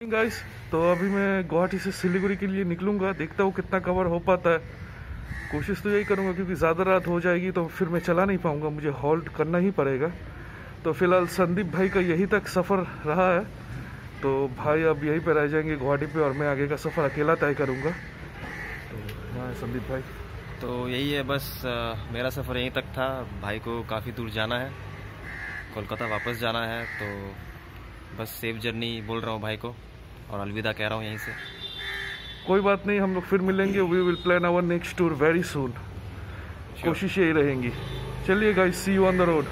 Guys, तो अभी मैं गुवाहाटी से सिलीगुड़ी के लिए निकलूंगा। देखता हूँ कितना कवर हो पाता है। कोशिश तो यही करूंगा क्योंकि ज़्यादा रात हो जाएगी तो फिर मैं चला नहीं पाऊंगा, मुझे हॉल्ट करना ही पड़ेगा। तो फिलहाल संदीप भाई का यही तक सफ़र रहा है, तो भाई अब यहीं पे रह जाएंगे गुवाहाटी पे और मैं आगे का सफ़र अकेला तय करूँगा। तो यहाँ है संदीप भाई। तो यही है बस, मेरा सफ़र यहीं तक था। भाई को काफ़ी दूर जाना है, कोलकाता वापस जाना है, तो बस सेफ जर्नी बोल रहा हूँ भाई को और अलविदा कह रहा हूँ यहीं से। कोई बात नहीं, हम लोग फिर मिलेंगे। We will plan our next tour very soon. कोशिश यही रहेंगी। चलिए guys, see you on the road.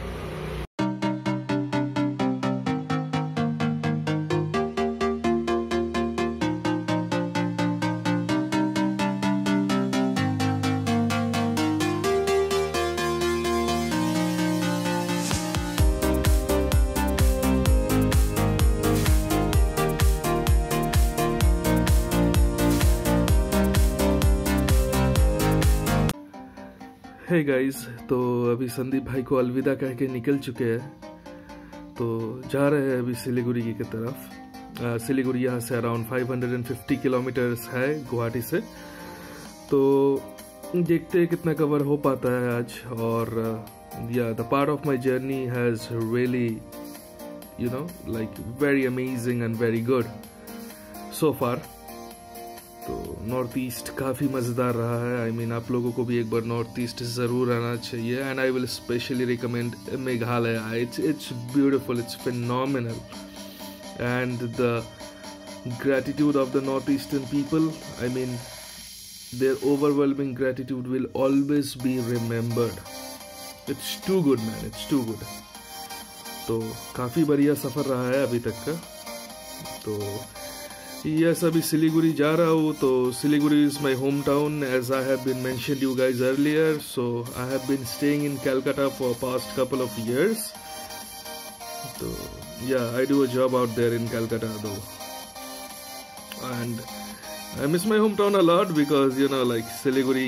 Hey guys, तो अभी संदीप भाई को अलविदा कह के निकल चुके हैं, तो जा रहे हैं अभी सिलीगुड़ी की तरफ। सिलीगुड़ी यहाँ से अराउंड 550 किलोमीटर्स है गुवाहाटी से। तो देखते हैं कितना कवर हो पाता है आज। और yeah the part of my journey has really like very amazing and very good so far. तो नॉर्थ ईस्ट काफ़ी मज़ेदार रहा है। आई मीन आप लोगों को भी एक बार नॉर्थ ईस्ट ज़रूर आना चाहिए। And I will specially recommend Meghalaya. It's beautiful, it's phenomenal, and the gratitude of the northeastern people, I mean their overwhelming gratitude will always be remembered. It's too good man, it's too good. तो काफ़ी बढ़िया सफ़र रहा है अभी तक का। तो yes, अभी सिलीगुड़ी जा रहा हूँ। तो Siliguri is my home town, as I have been mentioned you guys earlier. So I have been staying in Calcutta for past couple of years. तो yeah I do a job out there in Calcutta though, and I miss my hometown a lot because like Siliguri,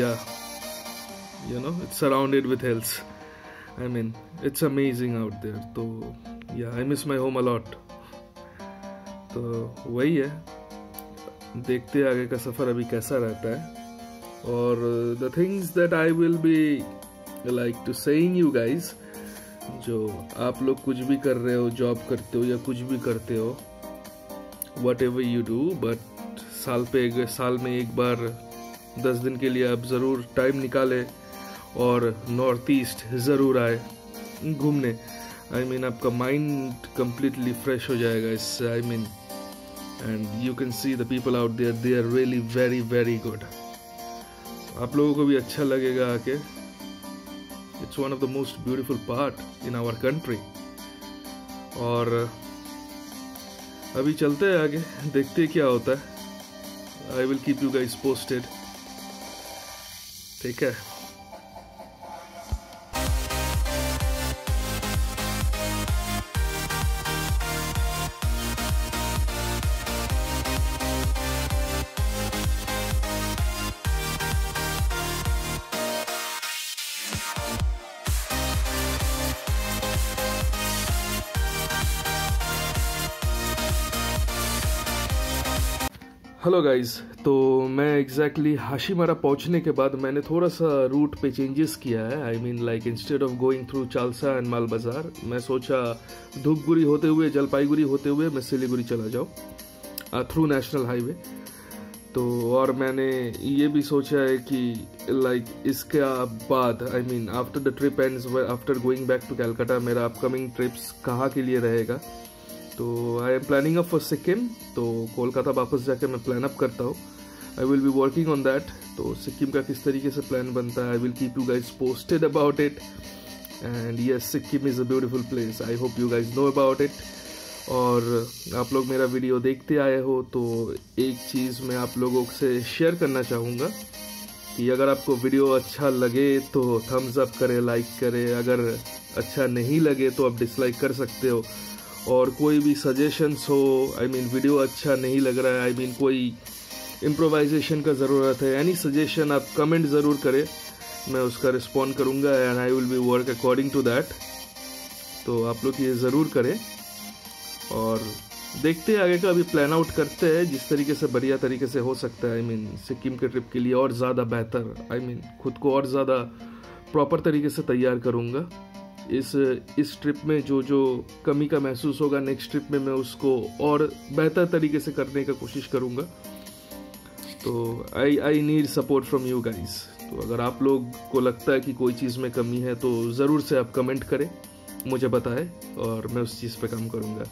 it's surrounded with hills. I mean it's amazing out there. So yeah, I miss my home a lot. तो वही है, देखते हैं आगे का सफ़र अभी कैसा रहता है। और the things that I will be like to saying you guys, जो आप लोग कुछ भी कर रहे हो, जॉब करते हो या कुछ भी करते हो, whatever you do, but साल में एक बार 10 दिन के लिए आप ज़रूर टाइम निकालें और नॉर्थ ईस्ट ज़रूर आए घूमने। आई मीन आपका माइंड कम्प्लीटली फ्रेश हो जाएगा इससे। I mean and you can see the people out there, they are really very very good. आप लोगों को भी अच्छा लगेगा आके। It's one of the most beautiful part in our country. और अभी चलते हैं आगे, देखते हैं क्या होता है। I will keep you guys posted. Take care. Hello guys, तो मैं एग्जैक्टली हाशीमारा पहुंचने के बाद मैंने थोड़ा सा रूट पे चेंजेस किया है। I mean like instead of going through Chalsa and Mal Bazaar, मैं सोचा धूपगुड़ी होते हुए, जलपाईगुड़ी होते हुए मैं सिलीगुड़ी चला जाऊँ थ्रू नेशनल हाईवे। तो और मैंने ये भी सोचा है कि लाइक इसके बाद, I mean after the trip ends, after going back to Calcutta, मेरा अपकमिंग ट्रिप्स कहाँ के लिए रहेगा। तो I am planning up for Sikkim. तो कोलकाता वापस जाके मैं प्लान अप करता हूँ। I will be working on that. तो सिक्किम का किस तरीके से प्लान बनता है, I will keep you guys posted about it. And yes, Sikkim is a beautiful place. I hope you guys know about it. और आप लोग मेरा वीडियो देखते आए हो तो एक चीज़ मैं आप लोगों से शेयर करना चाहूँगा कि अगर आपको वीडियो अच्छा लगे तो थम्स अप करें, लाइक करें। अगर अच्छा नहीं लगे तो आप डिसलाइक कर सकते हो। और कोई भी सजेशंस हो, आई मीन वीडियो अच्छा नहीं लग रहा है, आई मीन कोई इम्प्रोवाइजेशन का ज़रूरत है, एनी सजेशन आप कमेंट ज़रूर करें, मैं उसका रिस्पॉन्ड करूँगा and I will be work according to that. तो आप लोग ये ज़रूर करें। और देखते हैं आगे का, अभी प्लान आउट करते हैं जिस तरीके से बढ़िया तरीके से हो सकता है। आई मीन सिक्किम के ट्रिप के लिए और ज़्यादा बेहतर, आई मीन खुद को और ज़्यादा प्रॉपर तरीके से तैयार करूँगा। इस ट्रिप में जो जो कमी का महसूस होगा, नेक्स्ट ट्रिप में मैं उसको और बेहतर तरीके से करने का कोशिश करूँगा। तो I need support from you guys. तो अगर आप लोग को लगता है कि कोई चीज़ में कमी है तो ज़रूर से आप कमेंट करें, मुझे बताएं और मैं उस चीज़ पे काम करूँगा।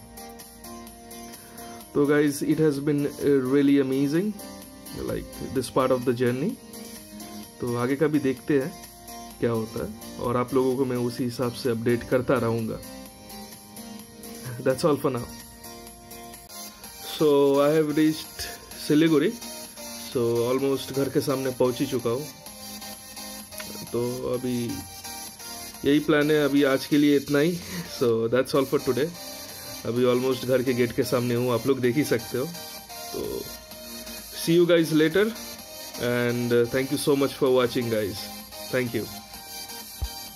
तो guys it has been really amazing like this part of the journey. तो आगे का भी देखते हैं क्या होता है और आप लोगों को मैं उसी हिसाब से अपडेट करता रहूँगा। That's all for now. So I have reached Siliguri. So almost घर के सामने पहुंच ही चुका हूँ। तो अभी यही प्लान है, अभी आज के लिए इतना ही। So that's all for today. अभी ऑलमोस्ट घर के गेट के सामने हूँ, आप लोग देख ही सकते हो। तो see you guys later and thank you so much for watching guys. Thank you.